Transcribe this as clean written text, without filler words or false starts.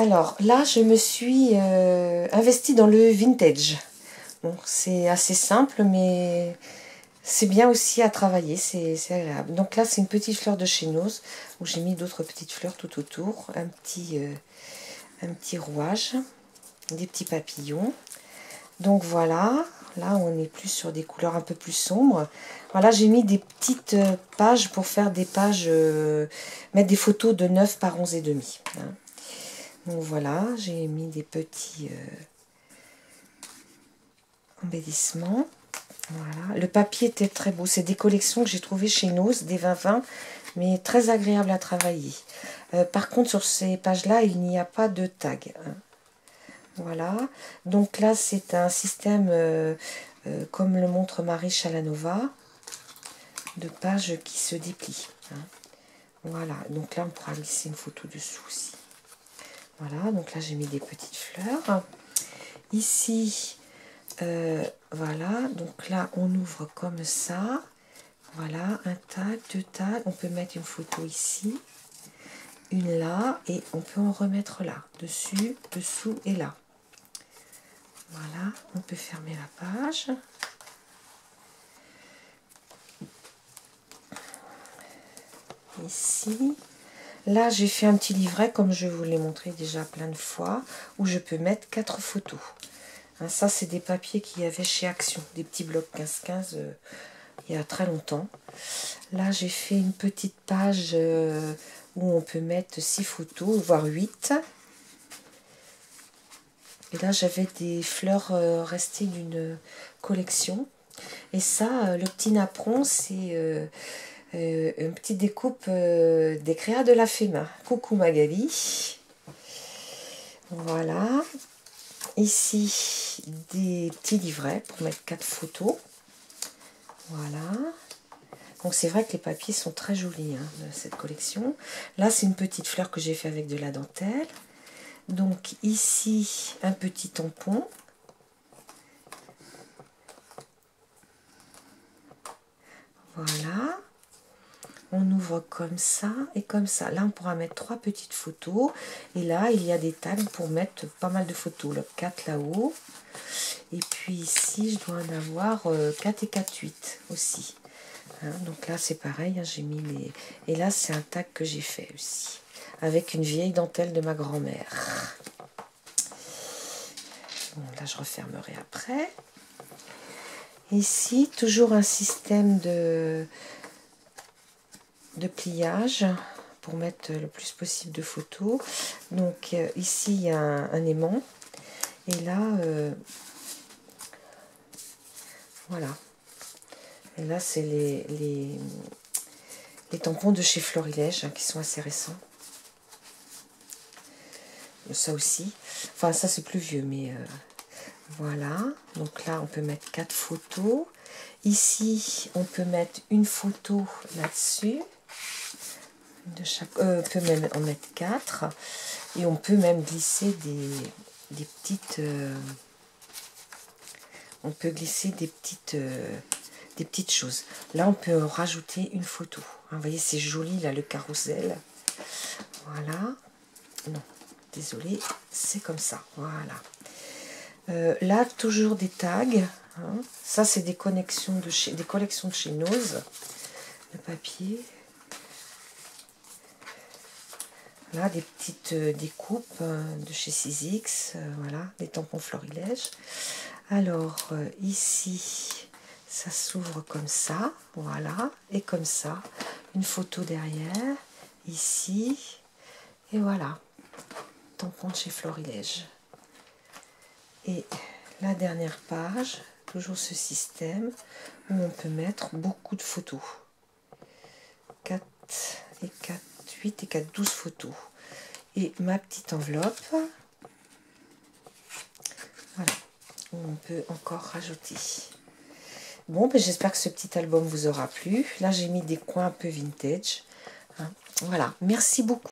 Alors là, je me suis investie dans le vintage. Bon, c'est assez simple, mais c'est bien aussi à travailler, c'est agréable. Donc là, c'est une petite fleur de chénose, où j'ai mis d'autres petites fleurs tout autour. Un petit rouage, des petits papillons. Donc voilà, là on est plus sur des couleurs un peu plus sombres. Voilà, j'ai mis des petites pages pour faire des pages, mettre des photos de 9 par 11 et demi. Hein. Donc voilà, j'ai mis des petits embellissements. Voilà, le papier était très beau. C'est des collections que j'ai trouvées chez Nose, des 20-20, mais très agréable à travailler. Par contre, sur ces pages-là, il n'y a pas de tag. Hein. Voilà, donc là c'est un système comme le montre Marie Chalanova, de pages qui se déplient. Hein. Voilà, donc là on pourra glisser une photo dessous aussi. Voilà, donc là j'ai mis des petites fleurs. Ici, voilà, donc là on ouvre comme ça. Voilà, un tag, deux tags. On peut mettre une photo ici, une là, et on peut en remettre là, dessus, dessous et là. Voilà, on peut fermer la page. Ici, là j'ai fait un petit livret comme je vous l'ai montré déjà plein de fois, où je peux mettre 4 photos. Hein, ça c'est des papiers qu'il y avait chez Action, des petits blocs 15-15 il y a très longtemps. Là j'ai fait une petite page où on peut mettre 6 photos, voire 8. Et là j'avais des fleurs restées d'une collection. Et ça, le petit napperon, c'est une petite découpe des créas de la FEMA. Coucou Magali. Voilà. Ici, des petits livrets pour mettre 4 photos. Voilà. Donc c'est vrai que les papiers sont très jolis hein, de cette collection. Là, c'est une petite fleur que j'ai fait avec de la dentelle. Donc ici, un petit tampon. Voilà. On ouvre comme ça et comme ça. Là, on pourra mettre 3 petites photos. Et là, il y a des tags pour mettre pas mal de photos. Le 4 là-haut. Et puis ici, je dois en avoir 4 et 4, 8 aussi. Hein, donc là, c'est pareil. Hein, j'ai mis les... Et là, c'est un tag que j'ai fait aussi. Avec une vieille dentelle de ma grand-mère. Bon, là, je refermerai après. Ici, toujours un système de pliage pour mettre le plus possible de photos. Donc ici il y a un aimant et là voilà, et là c'est les tampons de chez Florilège hein, qui sont assez récents. Ça aussi, enfin ça c'est plus vieux, mais voilà. Donc là on peut mettre 4 photos. Ici on peut mettre une photo là-dessus. De chaque, on peut même en mettre 4 et on peut même glisser des petites on peut glisser des petites choses. Là on peut rajouter une photo hein, vous voyez c'est joli là le carrousel. Voilà, non désolé, c'est comme ça. Voilà, là toujours des tags hein. Ça c'est des collections de chez Nose, le papier. Là, des petites découpes de chez 6X, voilà, des tampons Florilège. Alors, ici, ça s'ouvre comme ça, voilà, et comme ça, une photo derrière, ici, et voilà, tampon de chez Florilège. Et la dernière page, toujours ce système, où on peut mettre beaucoup de photos. 4 et 4. 8 et 4, 12 photos. Et ma petite enveloppe. Voilà. Où on peut encore rajouter. Bon, ben, j'espère que ce petit album vous aura plu. Là, j'ai mis des coins un peu vintage. Hein. Voilà. Merci beaucoup.